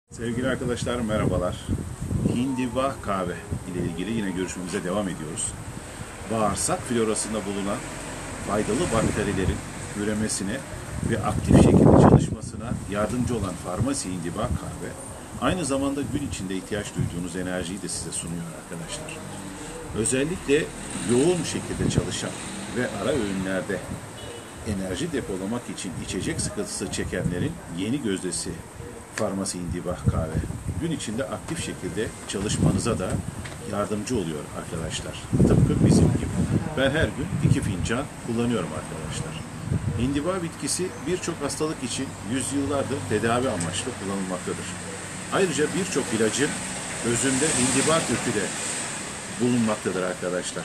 Sevgili arkadaşlar merhabalar. Hindiba kahve ile ilgili yine görüşmemize devam ediyoruz. Bağırsak florasında bulunan faydalı bakterilerin üremesine ve aktif şekilde çalışmasına yardımcı olan Farmasi Hindiba kahve, aynı zamanda gün içinde ihtiyaç duyduğunuz enerjiyi de size sunuyor arkadaşlar. Özellikle yoğun şekilde çalışan ve ara öğünlerde enerji depolamak için içecek sıkıntısı çekenlerin yeni gözdesi Farmasi Hindiba kahve. Gün içinde aktif şekilde çalışmanıza da yardımcı oluyor arkadaşlar. Tıpkı bizim gibi. Ben her gün 2 fincan kullanıyorum arkadaşlar. Hindiba bitkisi birçok hastalık için yüzyıllardır tedavi amaçlı kullanılmaktadır. Ayrıca birçok ilacın özünde hindiba kökü de bulunmaktadır arkadaşlar.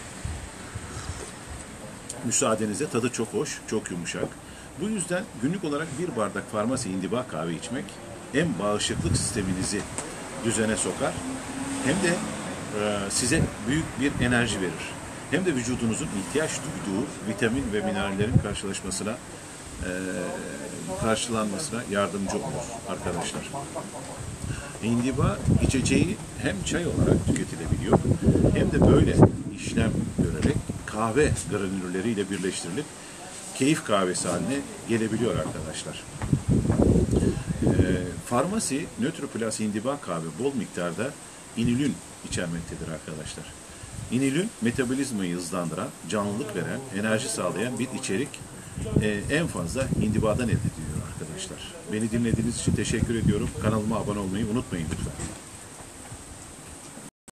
Müsaadenizle tadı çok hoş, çok yumuşak. Bu yüzden günlük olarak bir bardak Farmasi Hindiba kahve içmek hem bağışıklık sisteminizi düzene sokar hem de size büyük bir enerji verir. Hem de vücudunuzun ihtiyaç duyduğu vitamin ve minerallerin karşılanmasına yardımcı olur arkadaşlar. Hindiba içeceği hem çay olarak tüketilebiliyor hem de böyle işlem görerek kahve granülleriyle birleştirilip keyif kahvesi haline gelebiliyor arkadaşlar. Farmasi Nötroplas Hindiba kahve bol miktarda inülin içermektedir arkadaşlar. İnülin metabolizmayı hızlandıran, canlılık veren, enerji sağlayan bir içerik en fazla hindibadan elde ediliyor arkadaşlar. Beni dinlediğiniz için teşekkür ediyorum. Kanalıma abone olmayı unutmayın lütfen.